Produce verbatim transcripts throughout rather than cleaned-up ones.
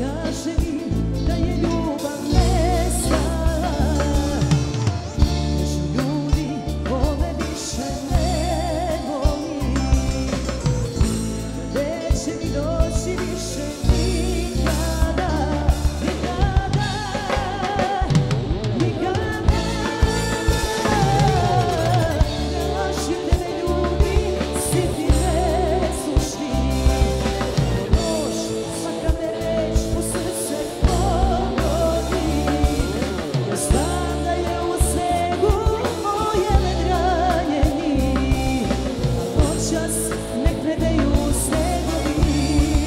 kaže mi da je ljubav nestala. Kažu ljudi, ove više ne voli, neće mi doći više nikada, nikada, nikada. Ne lažite me ljudi, svi ti nesušni, noć, svaka me reč u srce pogodi. Ja znam da je u snegu moje vedranjeni, a noćas nek gledaju snegovi.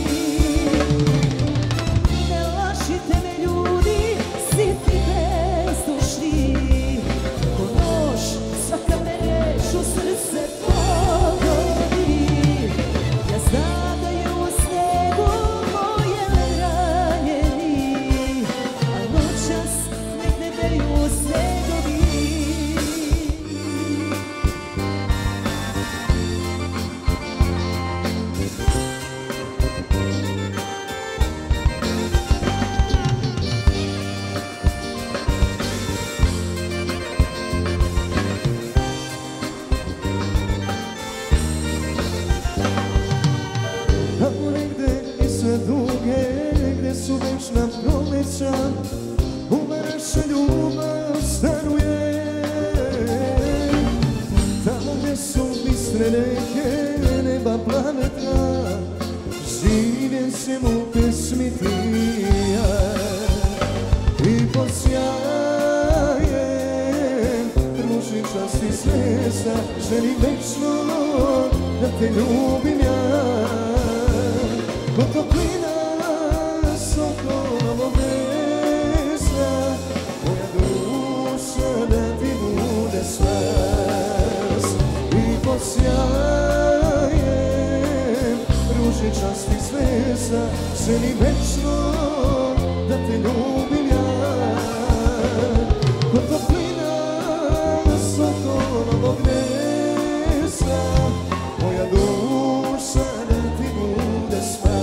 Ne lažite me ljudi, svi ti bezdušni, ko nož, svaka me reč u srce pogodi. Ja znam da je u snegu moje vedranjeni, a noćas nek gledaju snegovi. Tamo negde iza duge, gde su večna proleća, ova naša ljubav stanuje. Tamo gde su bistre reke, neba planeta, žive se mu pesmi tija. I pod sjajem ružičastih zvijezda želim večno da te ljubim ja. Ko toplina s okolnog mesta, moja duša da ti bude spas. I pod sjajem ružičastih zvijezda želim večno da te ljubim ja. Ko toplina s okolnog mesta, moja duša da ti bude spas.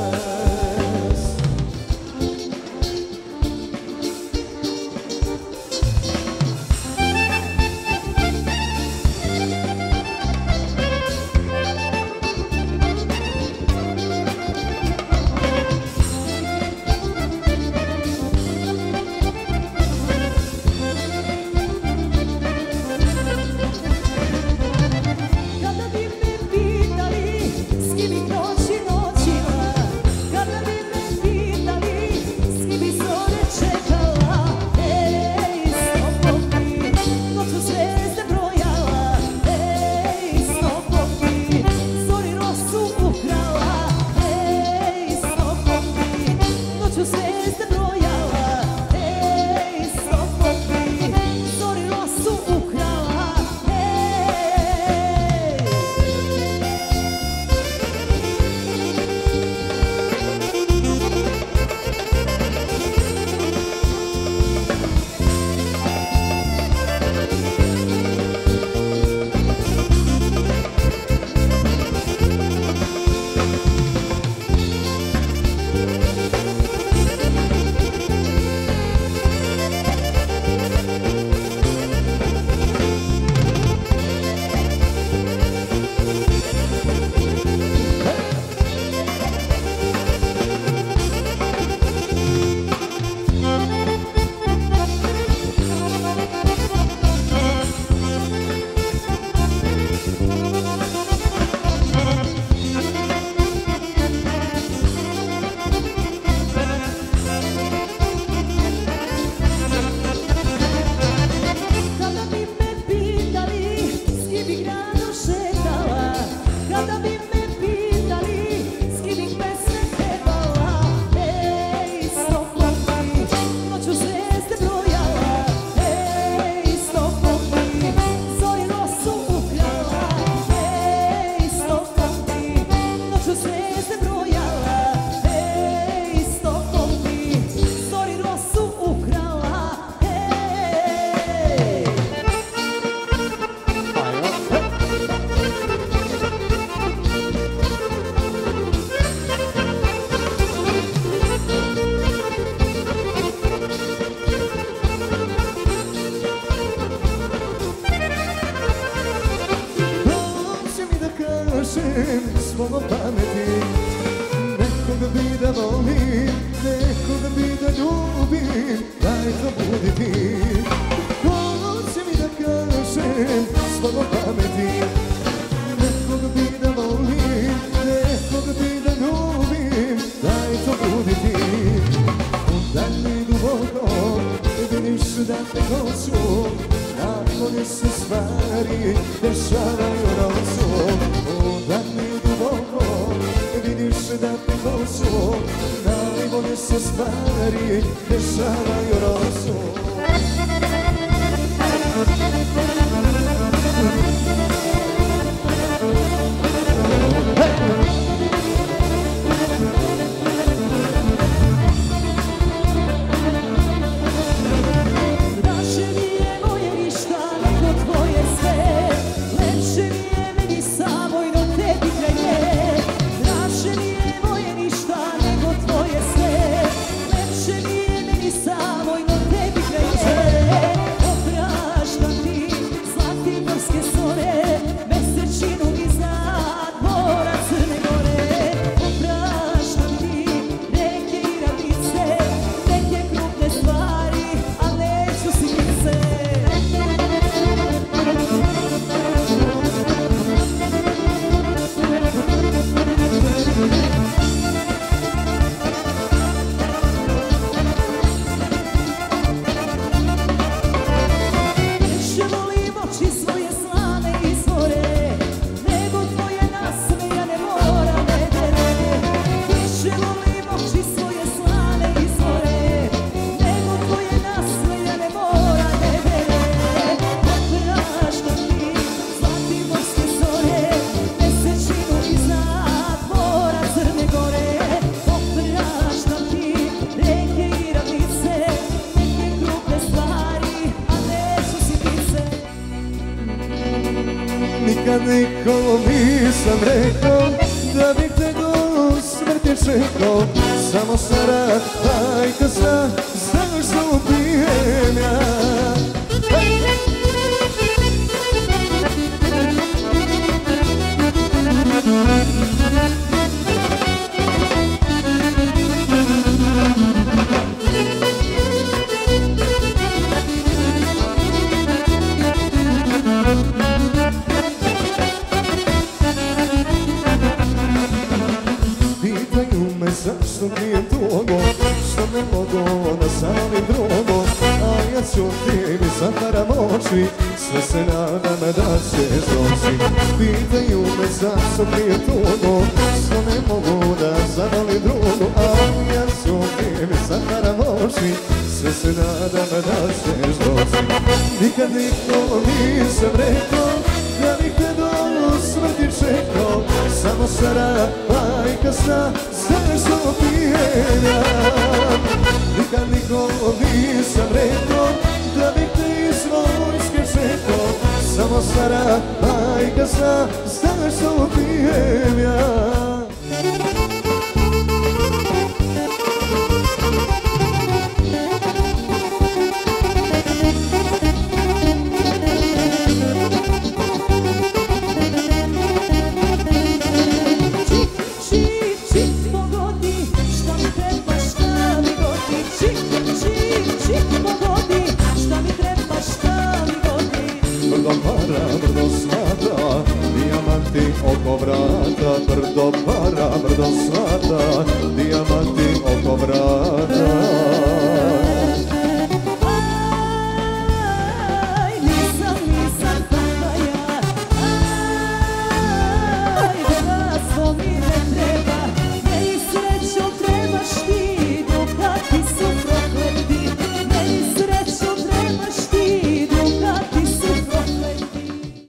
Kada bi me pitali s kim bih noći noćila, kada bi me pitali s kim bih zore čekala, ej, snopovki, noću zvijezde brojala, ej, snopovki, zori rosu ukrala, ej, snopovki, noću zvijezde brojala, ej, snopovki, zori rosu ukrala, ej. te hoću, najbolje se stvari dešavaju noću. Odakle duboko vidiš da te hoću, najbolje se stvari dešavaju noću. Nikad nikom nisam rekao da bih te do smrti čekao. Samo stara bajka zna zašto ubijem ja. Zašto nije dugo, što ne mogu da samim drugo, a ja ću ti mi zatvaram oči, sve se nadam da ćeš doći. Pitaju me zašto nije dugo, što ne mogu da zavolim drugo, a ja ću ti mi zatvaram oči, sve se nadam da ćeš doći. Nikad nikom nisam rekao da bih te do smrti čekao, samo stara bajka zna zašto pijem ja. Nikad nikom nisam rekao da bih te iz vojske čekao, samo stara bajka zna zašto pijem ja. Brdo slata, dijamanti oko vrata, brdo para, brdo slata, dijamanti oko vrata.